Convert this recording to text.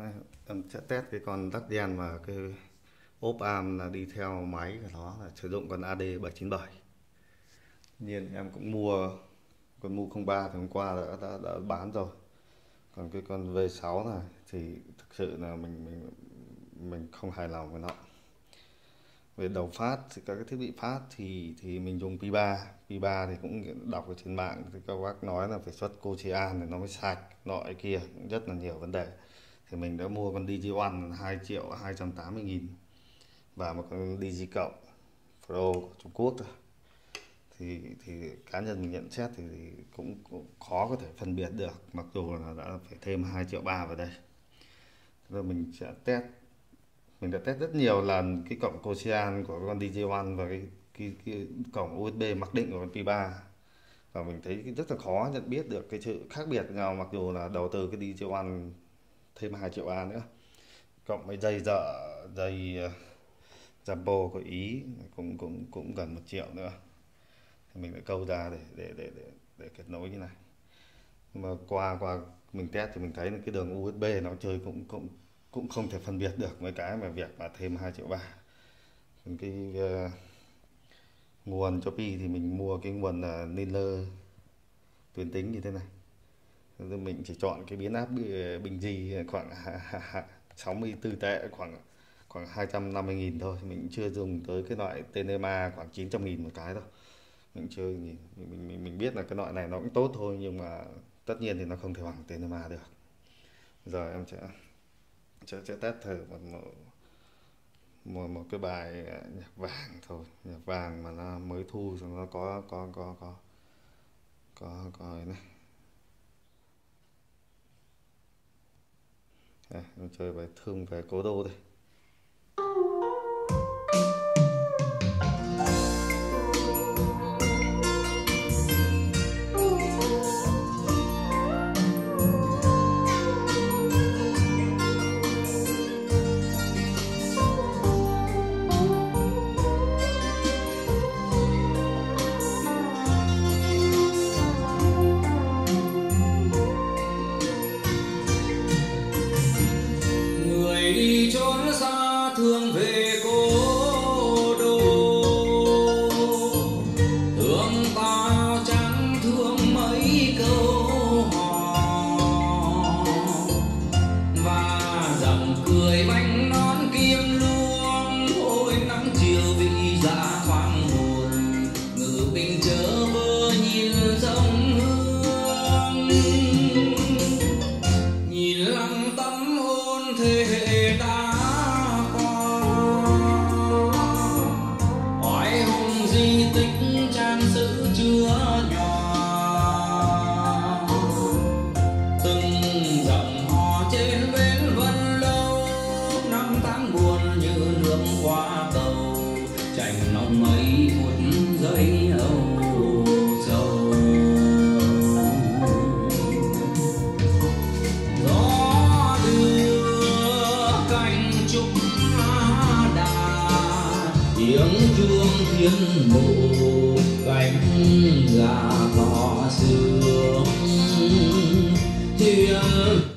Này, em sẽ test cái con tắc đen và cái ốp am là đi theo máy của nó là sử dụng con AD797. Nhiên em cũng mua con Mu03 thì hôm qua đã bán rồi. Còn cái con V6 này thì thực sự là mình không hài lòng với nó. Về đầu phát thì các cái thiết bị phát thì mình dùng Pi3 thì cũng đọc ở trên mạng thì các bác nói là phải xuất Cochean thì nó mới sạch nọ kia, rất là nhiều vấn đề. Thì mình đã mua con Digi1 2.280.000 và một con Digi Cộng Pro của Trung Quốc thôi. Thì cá nhân mình nhận xét thì cũng khó có thể phân biệt được, mặc dù là đã phải thêm 2.3 triệu vào đây. Rồi mình sẽ test, mình đã test rất nhiều lần cái cổng Cochean của con Digi1 và cái cổng USB mặc định của con Pi3, và mình thấy rất là khó nhận biết được cái sự khác biệt nào, mặc dù là đầu tư cái Digi1 thêm 2.3 triệu nữa, cộng với dây Jumbo của Ý cũng gần 1 triệu nữa, thì mình lại câu ra để kết nối như này. Nhưng mà qua mình test thì mình thấy là cái đường USB nó chơi cũng không thể phân biệt được với cái mà việc mà thêm 2.3 triệu. Cái nguồn cho Pi thì mình mua cái nguồn Niner tuyến tính như thế này. Mình chỉ chọn cái biến áp bình di khoảng 64 tệ, khoảng 250.000 thôi. Mình chưa dùng tới cái loại Tenema khoảng 900.000 một cái đâu. Mình chưa nhìn, mình biết là cái loại này nó cũng tốt thôi, nhưng mà tất nhiên thì nó không thể bằng Tenema được. Giờ em sẽ test thử một cái bài nhạc vàng thôi, nhạc vàng mà nó mới thu xong nó có này. Đây, em chơi bài Thương Về Cố Đô đây. Đi chốn xa thương về cố đô, thương tao chẳng thương mấy câu hò, và dòng cười bánh nón kim luông. Ôi nắng chiều vị dạ thoáng buồn, ngự bình chớ vơ nhìn dòng hương, nhìn lặng tấm hôn thế hệ đã qua. Oai hùng di tích trang sử chưa nhòa, từng dòng hò trên bến Vân Lâu. Năm tháng buồn như nước qua cầu, chành lòng mấy một giây âu sầu. Gió đưa cành trúc đà, tiếng chuông thiên mộ cánh gà thỏ sương. Thuyền